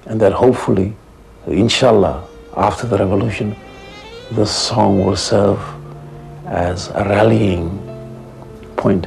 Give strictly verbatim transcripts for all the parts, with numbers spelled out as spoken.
and that hopefully, inshallah, after the revolution, this song will serve as a rallying point.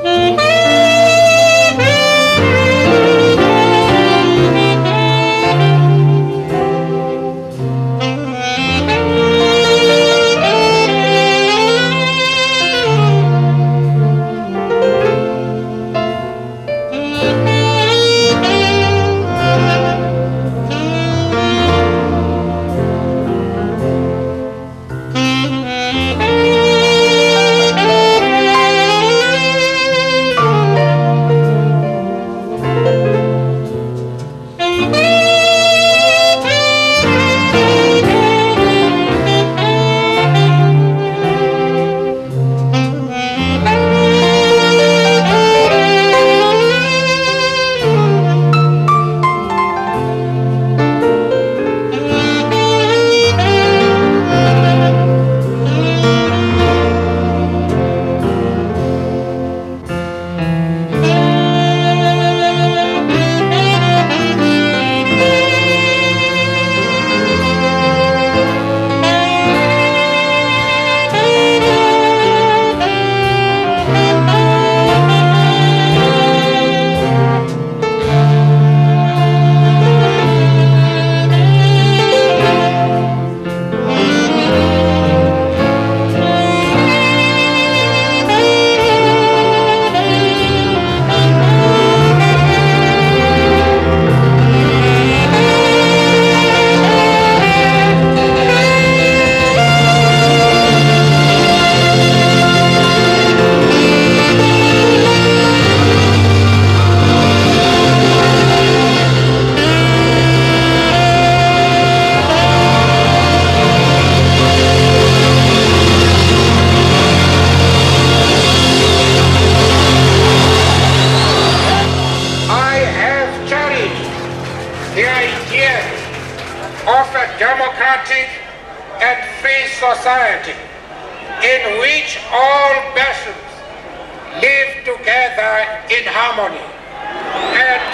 Society in which all persons live together in harmony and,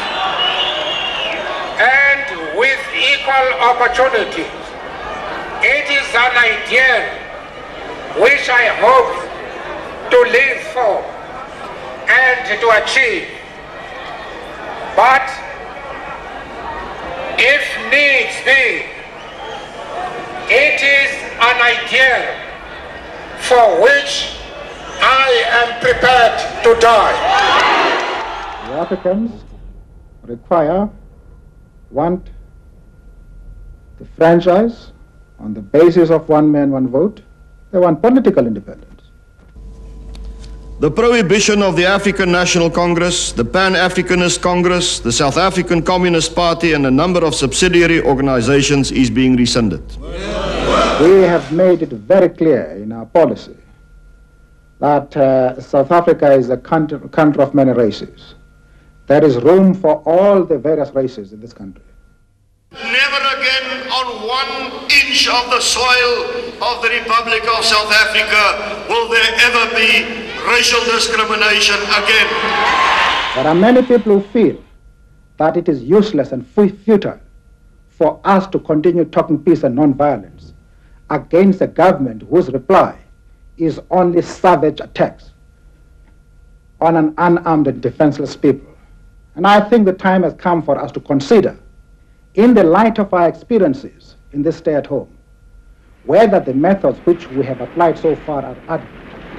and with equal opportunities. It is an ideal which I hope to live for and to achieve. But if needs be, it is an ideal for which I am prepared to die. The Africans require, want the franchise on the basis of one man, one vote. They want political independence. The prohibition of the African National Congress, the Pan-Africanist Congress, the South African Communist Party, and a number of subsidiary organizations is being rescinded. We have made it very clear in our policy that uh, South Africa is a country, country of many races. There is room for all the various races in this country. Never again on one inch of the soil of the Republic of South Africa will there ever be racial discrimination again. There are many people who feel that it is useless and futile for us to continue talking peace and non-violence against a government whose reply is only savage attacks on an unarmed and defenseless people. And I think the time has come for us to consider, in the light of our experiences in this stay at home, whether the methods which we have applied so far are adequate.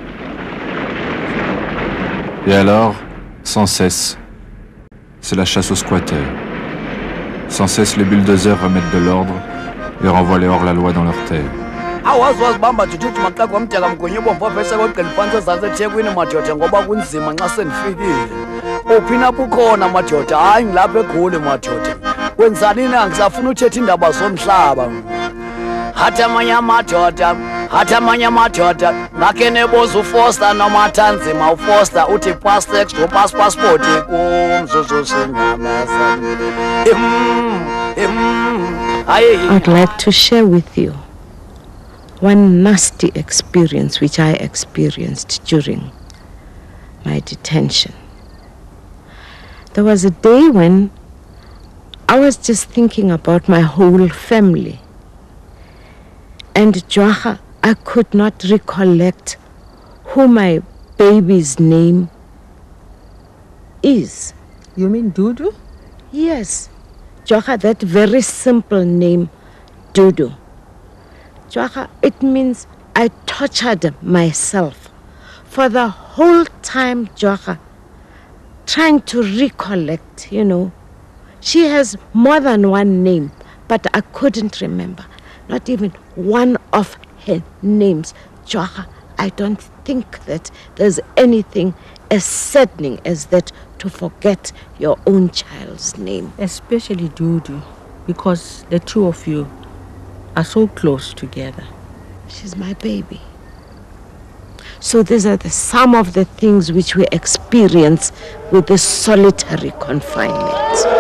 Et alors, sans cesse, c'est la chasse aux squatteurs. Sans cesse, les bulldozers remettent de l'ordre et renvoient les hors-la-loi dans leurs terres. awazwazibamba jujuthi maxaka wamteka mgonyibo mvovesa kweqeliphansi zasethekwini madoda ngoba kunzima nxa senifikile uphina bukhona madoda hayi ngilapha eGoli madoda kwenzanini angisafuna uthetha indaba zomhlaba hathi amanye amadoda hathi amanye amadoda ngakhe neboza uFoster noma athanzima uFoster uthi passex do pass passport kumzuzu singamasa I'd like to share with you one nasty experience which I experienced during my detention. There was a day when I was just thinking about my whole family. And Jwaga, I could not recollect who my baby's name is. You mean Dudu? Yes. Jwaga, that very simple name, Dudu. Jwaga, it means I tortured myself for the whole time, Jwaga, trying to recollect, you know. She has more than one name, but I couldn't remember. Not even one of her names. Jwaga, I don't think that there's anything as saddening as that, to forget your own child's name. Especially Dudu, because the two of you are so close together. She's my baby. So these are the, some of the things which we experience with this solitary confinement.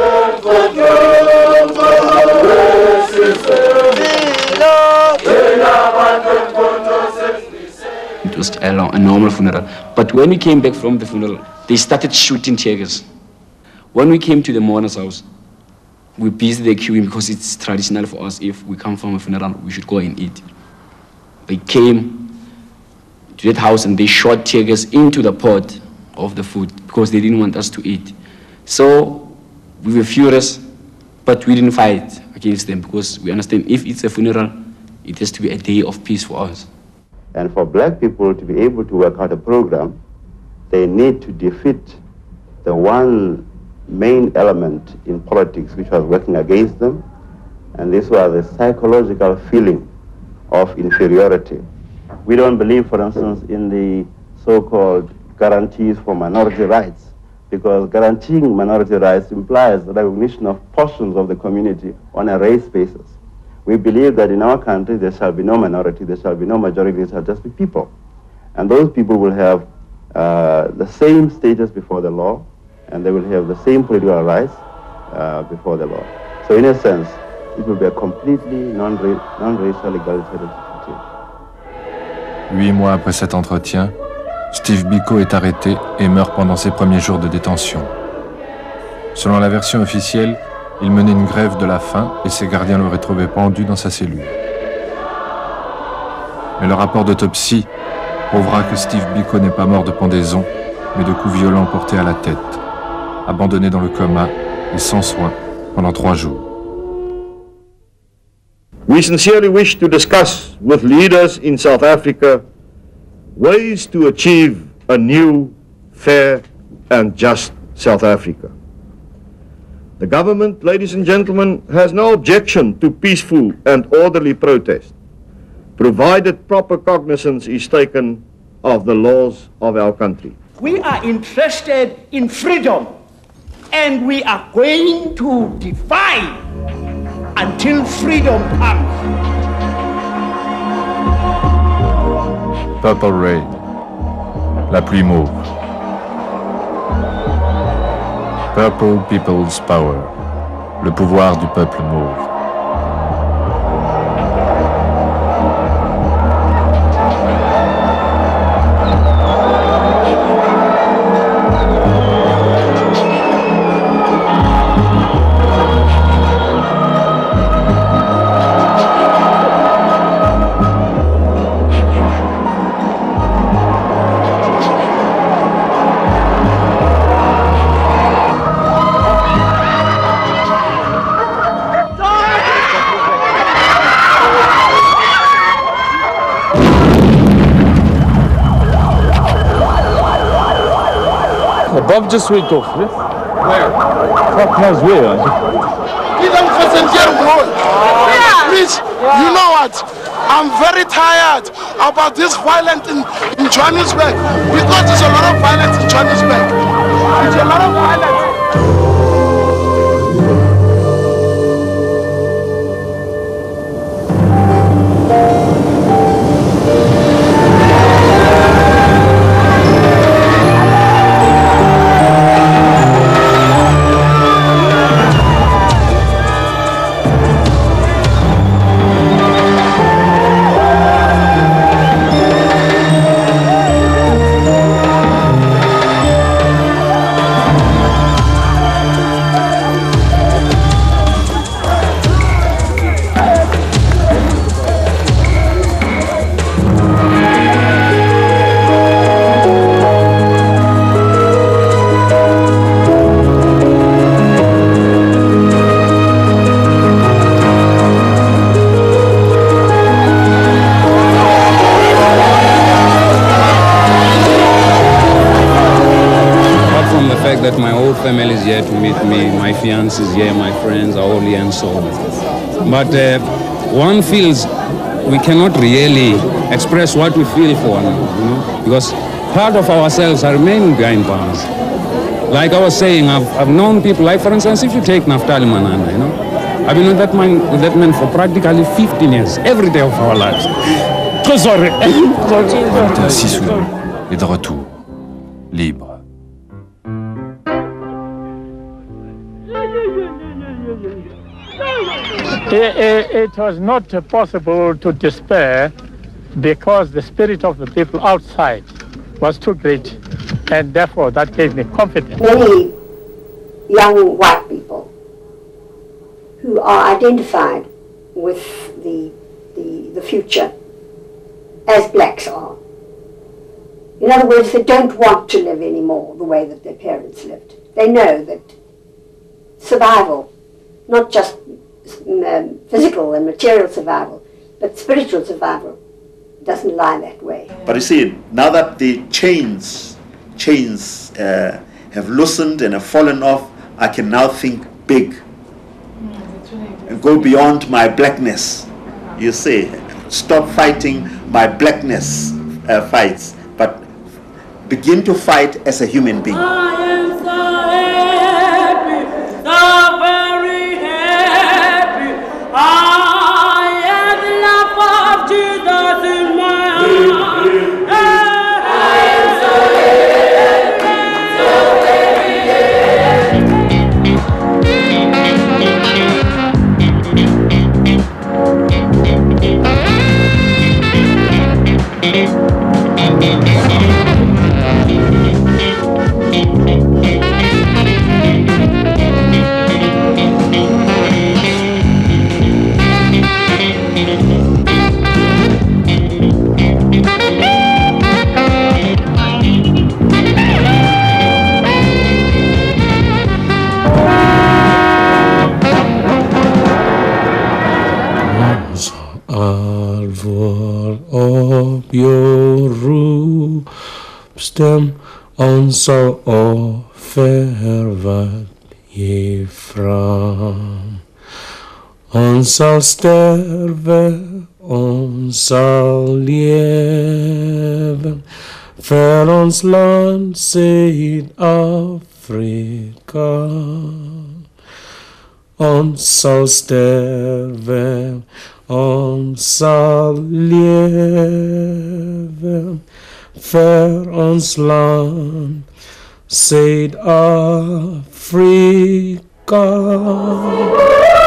It was a, long, a normal funeral. But when we came back from the funeral, they started shooting tear gas. When we came to the mourner's house, we busy there queuing because it's traditional for us. If we come from a funeral, we should go and eat. They came to that house and they shot tear gas into the pot of the food because they didn't want us to eat. So we were furious, but we didn't fight against them because we understand if it's a funeral, it has to be a day of peace for us. And for black people to be able to work out a program, they need to defeat the one main element in politics which was working against them, and this was the psychological feeling of inferiority. We don't believe, for instance, in the so-called guarantees for minority rights, because guaranteeing minority rights implies the recognition of portions of the community on a race basis. We believe that in our country there shall be no minority, there shall be no majority, there shall just be people. And those people will have uh, the same status before the law, and they will have the same political rights uh, before the law. So in a sense, it will be a completely non-racial, non-racial egalitarian society. Huit mois après cet entretien, Steve Biko est arrêté et meurt pendant ses premiers jours de détention. Selon la version officielle, il menait une grève de la faim et ses gardiens l'auraient trouvé pendu dans sa cellule. Mais le rapport d'autopsie prouvera que Steve Biko n'est pas mort de pendaison, mais de coups violents portés à la tête, abandonné dans le coma et sans soins pendant trois jours. We sincerely wish to discuss with leaders in South Africa ways to achieve a new, fair and just South Africa. The government, ladies and gentlemen, has no objection to peaceful and orderly protest, provided proper cognizance is taken of the laws of our country. We are interested in freedom, and we are going to defy until freedom comes. Purple Rain, la pluie mauve. Purple People's Power, le pouvoir du peuple mauve. Bob just went off, yeah? Where? Fuck knows where. Please, you know what? I'm very tired about this violence in, in Johannesburg, because there's a lot of violence in Johannesburg. There's a lot of violence. that my whole family is here to meet me, my fiancé is here, my friends are all here and so on. But uh, one feels we cannot really express what we feel for now, you know, because part of ourselves are remaining behind bars. Like I was saying, I've, I've known people, like for instance, if you take Naftali Manana, you know, I've been with that man, with that man for practically fifteen years, every day of our lives. Trop sorry. On était assis sous lui, et de retour, libre. It, it, it was not possible to despair because the spirit of the people outside was too great, and therefore that gave me confidence. Many young white people who are identified with the, the, the future as blacks are. In other words, they don't want to live anymore the way that their parents lived. They know that survival, not just um, physical and material survival, but spiritual survival, doesn't lie that way. But you see, now that the chains, chains uh, have loosened and have fallen off, I can now think big and go beyond my blackness. You see, stop fighting my blackness uh, fights, but begin to fight as a human being. I am so happy, so very happy. I have the love of Jesus in my heart. I am so happy, so very Stem ons sal offer wat hiervan. Ons sal sterwe, ons sal lewe vir ons land Suid-Afrika. Ons sal sterwe, ons sal lewe vir ons land Suid-Afrika.